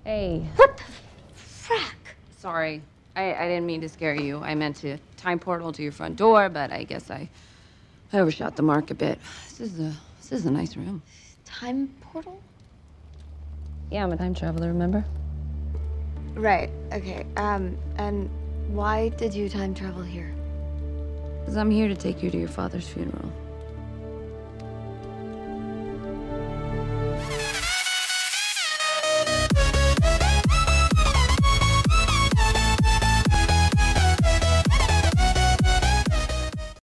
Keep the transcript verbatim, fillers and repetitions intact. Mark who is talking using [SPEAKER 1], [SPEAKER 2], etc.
[SPEAKER 1] Hey.
[SPEAKER 2] What the frack?
[SPEAKER 1] Sorry. I, I didn't mean to scare you. I meant to time portal to your front door, but I guess I, I overshot the mark a bit. This is a this is a nice room.
[SPEAKER 2] Time portal?
[SPEAKER 1] Yeah, I'm a time traveler, remember?
[SPEAKER 2] Right, okay. Um, and why did you time travel here?
[SPEAKER 1] Because I'm here to take you to your father's funeral.